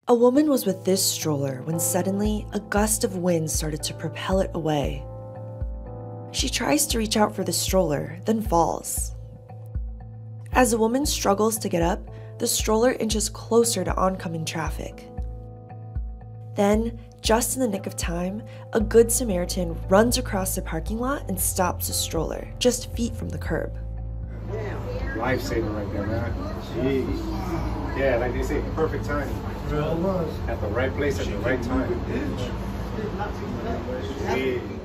A woman was with this stroller when suddenly a gust of wind started to propel it away. She tries to reach out for the stroller, then falls. As the woman struggles to get up, the stroller inches closer to oncoming traffic. Then, just in the nick of time, a good Samaritan runs across the parking lot and stops the stroller, just feet from the curb. Lifesaver right there, man. Jeez. Yeah, like they say, perfect timing. At the right place at the right time. Jeez.